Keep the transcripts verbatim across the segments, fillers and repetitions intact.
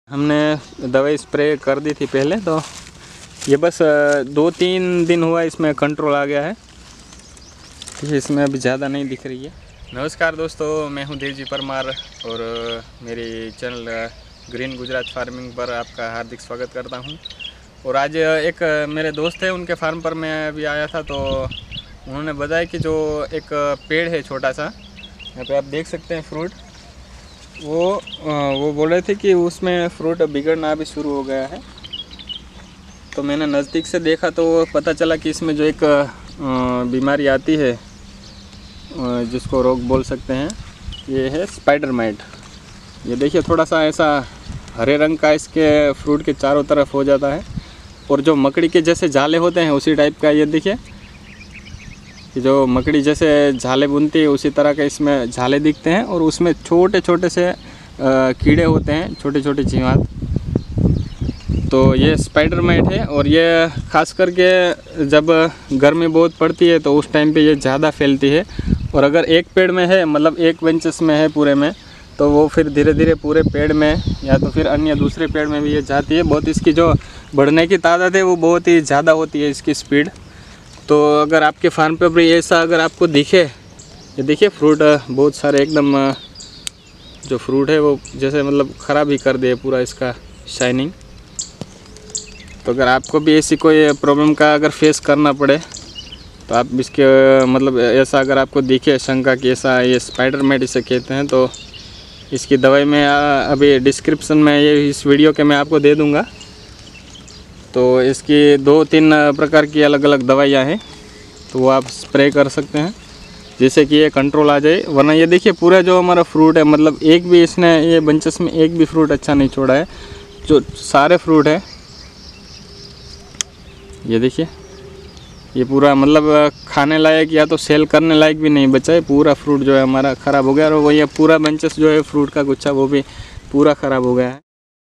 हमने दवाई स्प्रे कर दी थी पहले, तो ये बस दो तीन दिन हुआ इसमें कंट्रोल आ गया है। इसमें अभी ज़्यादा नहीं दिख रही है। नमस्कार दोस्तों, मैं हूं देवजी परमार और मेरी चैनल ग्रीन गुजरात फार्मिंग पर आपका हार्दिक स्वागत करता हूं। और आज एक मेरे दोस्त है, उनके फार्म पर मैं अभी आया था, तो उन्होंने बताया कि जो एक पेड़ है छोटा सा, यहाँ पे आप देख सकते हैं फ्रूट, वो वो बोल रहे थे कि उसमें फ्रूट बिगड़ना अभी शुरू हो गया है। तो मैंने नज़दीक से देखा तो पता चला कि इसमें जो एक बीमारी आती है, जिसको रोग बोल सकते हैं, ये है स्पाइडर माइट। ये देखिए थोड़ा सा ऐसा हरे रंग का इसके फ्रूट के चारों तरफ हो जाता है, और जो मकड़ी के जैसे जाले होते हैं उसी टाइप का, ये देखिए कि जो मकड़ी जैसे झाले बुनती है उसी तरह के इसमें झाले दिखते हैं, और उसमें छोटे छोटे से कीड़े होते हैं, छोटे छोटे जीवात। तो ये स्पाइडर माइट है, और ये खास करके जब गर्मी बहुत पड़ती है तो उस टाइम पे ये ज़्यादा फैलती है। और अगर एक पेड़ में है, मतलब एक बेंचेस में है पूरे में, तो वो फिर धीरे धीरे पूरे पेड़ में या तो फिर अन्य दूसरे पेड़ में भी ये जाती है। बहुत इसकी जो बढ़ने की तादाद है वो बहुत ही ज़्यादा होती है, इसकी स्पीड। तो अगर आपके फार्म पे भी ऐसा अगर आपको दिखे, ये देखिए फ्रूट बहुत सारे एकदम, जो फ्रूट है वो जैसे मतलब ख़राब ही कर दिए पूरा इसका शाइनिंग। तो अगर आपको भी ऐसी कोई प्रॉब्लम का अगर फेस करना पड़े, तो आप इसके मतलब ऐसा अगर आपको दिखे शंका कि ऐसा ये स्पाइडर माइट इसे कहते हैं, तो इसकी दवाई मैं अभी डिस्क्रिप्शन में ये इस वीडियो के मैं आपको दे दूँगा। तो इसकी दो तीन प्रकार की अलग अलग दवाइयाँ हैं, तो वो आप स्प्रे कर सकते हैं जिससे कि ये कंट्रोल आ जाए। वरना ये देखिए पूरा जो हमारा फ्रूट है, मतलब एक भी इसने ये बंचेस में एक भी फ्रूट अच्छा नहीं छोड़ा है। जो सारे फ्रूट है ये देखिए, ये पूरा मतलब खाने लायक या तो सेल करने लायक भी नहीं बचा है। पूरा फ्रूट जो है हमारा ख़राब हो गया, और वो ये पूरा बंचेस जो है फ्रूट का गुच्छा वो भी पूरा ख़राब हो गया है।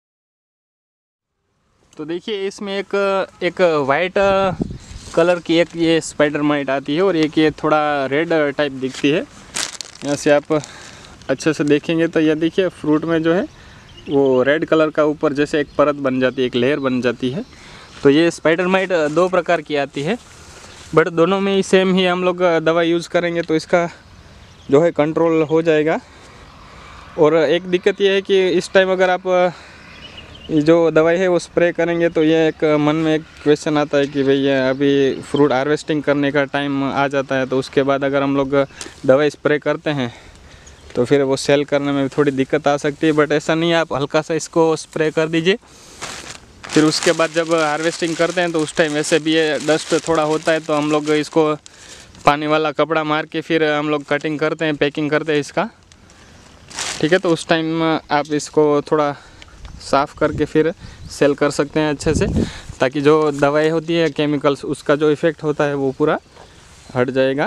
तो देखिए इसमें एक एक वाइट कलर की एक ये स्पाइडर माइट आती है, और एक ये थोड़ा रेड टाइप दिखती है। यहाँ से आप अच्छे से देखेंगे तो ये देखिए फ्रूट में जो है वो रेड कलर का ऊपर जैसे एक परत बन जाती है, एक लेयर बन जाती है। तो ये स्पाइडर माइट दो प्रकार की आती है, बट दोनों में ही सेम ही हम लोग दवा यूज़ करेंगे तो इसका जो है कंट्रोल हो जाएगा। और एक दिक्कत ये है कि इस टाइम अगर आप ये जो दवाई है वो स्प्रे करेंगे तो ये एक मन में एक क्वेश्चन आता है कि भई अभी फ्रूट हार्वेस्टिंग करने का टाइम आ जाता है, तो उसके बाद अगर हम लोग दवाई स्प्रे करते हैं तो फिर वो सेल करने में थोड़ी दिक्कत आ सकती है। बट ऐसा नहीं है, आप हल्का सा इसको स्प्रे कर दीजिए, फिर उसके बाद जब हार्वेस्टिंग करते हैं तो उस टाइम वैसे भी ये डस्ट थोड़ा होता है, तो हम लोग इसको पानी वाला कपड़ा मार के फिर हम लोग कटिंग करते हैं, पैकिंग करते हैं इसका, ठीक है। तो उस टाइम आप इसको थोड़ा साफ़ करके फिर सेल कर सकते हैं अच्छे से, ताकि जो दवाई होती है केमिकल्स, उसका जो इफ़ेक्ट होता है वो पूरा हट जाएगा।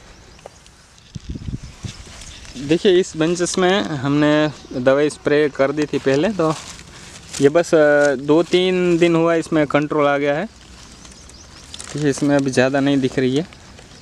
देखिए इस बेंचेस में हमने दवाई स्प्रे कर दी थी पहले, तो ये बस दो तीन दिन हुआ इसमें कंट्रोल आ गया है। देखिए इसमें अभी ज़्यादा नहीं दिख रही है।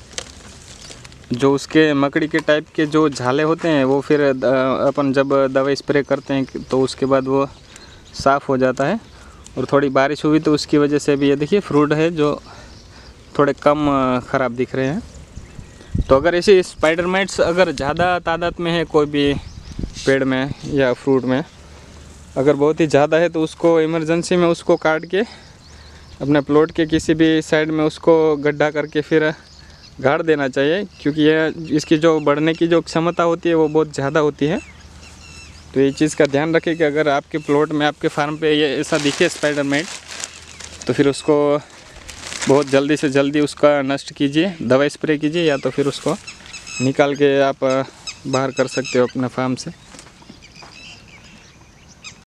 जो उसके मकड़ी के टाइप के जो झाले होते हैं वो फिर अपन जब दवाई स्प्रे करते हैं तो उसके बाद वो साफ़ हो जाता है। और थोड़ी बारिश हुई तो उसकी वजह से भी ये देखिए फ्रूट है जो थोड़े कम ख़राब दिख रहे हैं। तो अगर ऐसे स्पाइडर माइट्स अगर ज़्यादा तादाद में है कोई भी पेड़ में या फ्रूट में, अगर बहुत ही ज़्यादा है, तो उसको इमरजेंसी में उसको काट के अपने प्लॉट के किसी भी साइड में उसको गड्ढा करके फिर गाड़ देना चाहिए, क्योंकि ये इसकी जो बढ़ने की जो क्षमता होती है वो बहुत ज़्यादा होती है। तो ये चीज़ का ध्यान रखें कि अगर आपके प्लॉट में, आपके फार्म पे ये ऐसा दिखे स्पाइडर माइट, तो फिर उसको बहुत जल्दी से जल्दी उसका नष्ट कीजिए, दवाई स्प्रे कीजिए, या तो फिर उसको निकाल के आप बाहर कर सकते हो अपने फार्म से।